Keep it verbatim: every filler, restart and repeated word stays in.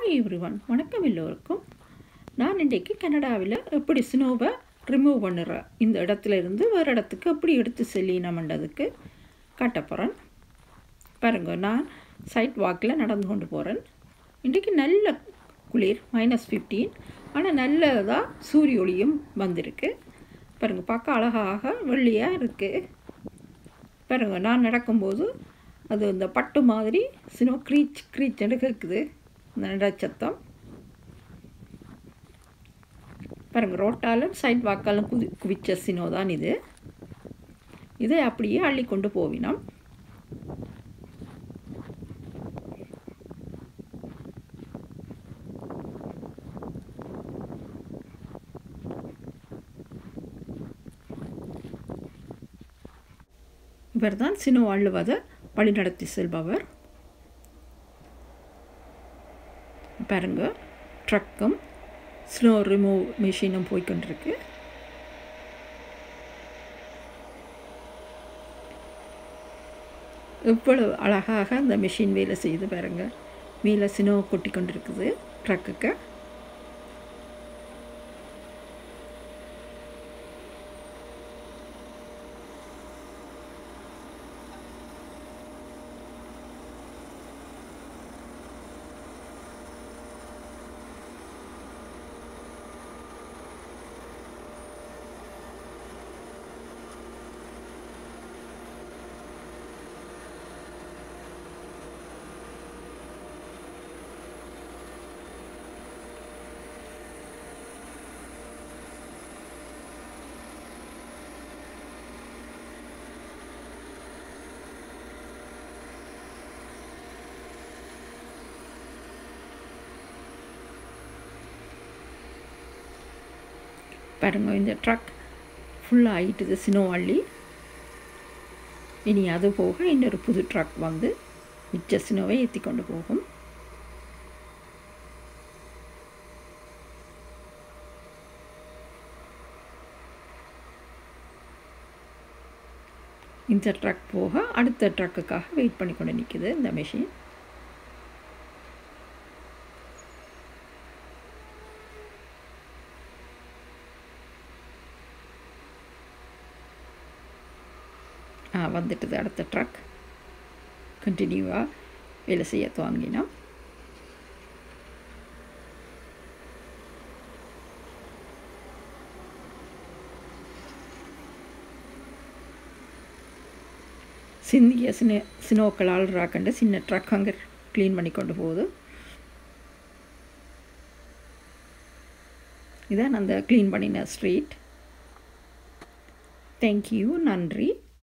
Hi everyone, வணக்கம் எல்லோருக்கும். நான் இன்றைக்கு கனடாவில் எப்படி ஸ்னோவை ரிமூவ் பண்ணுற இந்த இடத்துல இருந்து வேறு இடத்துக்கு எப்படி எடுத்து செல்லினோம்ன்றதுக்கு காட்ட போகிறேன். பாருங்க, நான் சைட் வாக்கில் நடந்து கொண்டு போகிறேன். இன்றைக்கு நல்ல குளிர், மைனஸ் ஃபிஃப்டீன், ஆனால் நல்லதாக சூரிய ஒளியும் வந்திருக்கு. பாருங்கள், பார்க்க அழகாக வெள்ளியாக இருக்குது. பாருங்க, நான் நடக்கும்போது அது இந்த பட்டு மாதிரி ஸ்னோ க்ரீச் க்ரீச்னு கேட்குது, இந்த நடச்சத்தம். பாருங்கள், ரோட்டாலும் சைட் வாக்காலும் குதி குவிச்ச ஸ்னோ தான் இது. இதை அப்படியே அள்ளி கொண்டு போவினோம். இவர் தான் ஸ்னோ அள்ளுவதை வழிநடத்தி செல்பவர். பாருங்க, ட்ரக்கும் ஸ்னோ ரிமூவ் மிஷினும் போய்கொண்டிருக்கு. எவ்வளவு அழகாக அந்த மிஷின் வேலை செய்து பாருங்க. மேலே ஸ்னோ கொட்டி கொண்டிருக்குது ட்ரக்குக்கு. பாருங்க, இந்த ட்ரக் ஃபுல்லாக ஆகிட்டுது ஸ்னோ அள்ளி. இனி அது போக இன்னொரு புது ட்ரக் வந்து மிச்ச ஸ்னோவை ஏற்றி கொண்டு போகும். இந்த ட்ரக் போக அடுத்த ட்ரக்குக்காக வெயிட் பண்ணி கொண்டு நிற்குது இந்த மெஷின். வந்துட்டுது அடுத்த ட்ரக். கண்டினியூவாக வேலை செய்ய துவங்கினோம். சிந்திய சின்ன சினோக்களால் ராக்கண்டு சின்ன ட்ரக் அங்கே க்ளீன் பண்ணி கொண்டு போகுது. இதான் அந்த க்ளீன் பண்ணின ஸ்ட்ரீட். தேங்க்யூ, நன்றி.